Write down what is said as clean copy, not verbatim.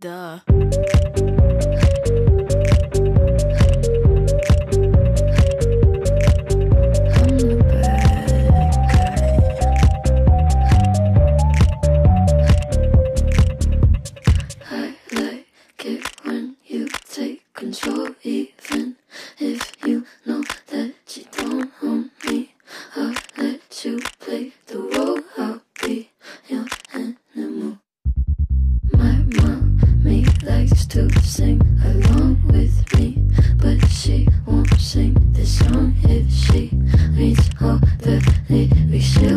Duh. Control, even if you know that you don't own me. I'll let you play the role. I'll be your animal. My mommy likes to sing along with me, but she won't sing this song if she reads all the lyrics.